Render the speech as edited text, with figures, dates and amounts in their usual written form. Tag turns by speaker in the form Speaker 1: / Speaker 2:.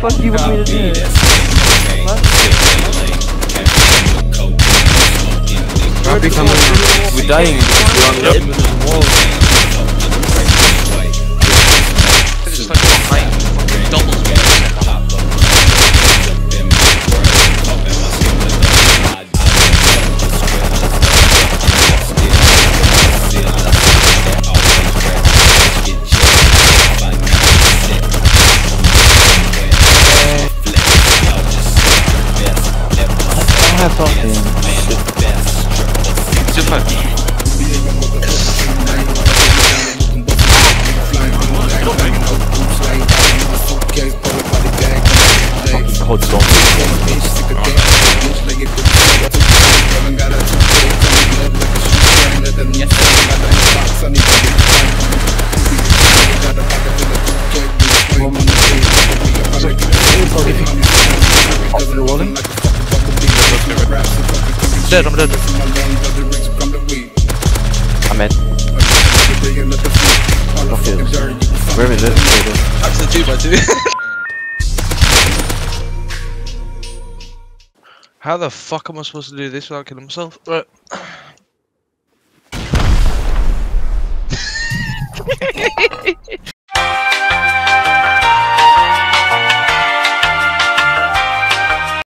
Speaker 1: fuck you want me to do?
Speaker 2: We're dying because we're on the wall.
Speaker 3: It's like behind doubles me.
Speaker 1: I have fucking
Speaker 3: Super.
Speaker 1: cold storm.
Speaker 3: Dead, I'm dead.
Speaker 1: I'm in. Where is it?
Speaker 3: That's a 2x2. How the fuck am I supposed to do this without killing myself? Right.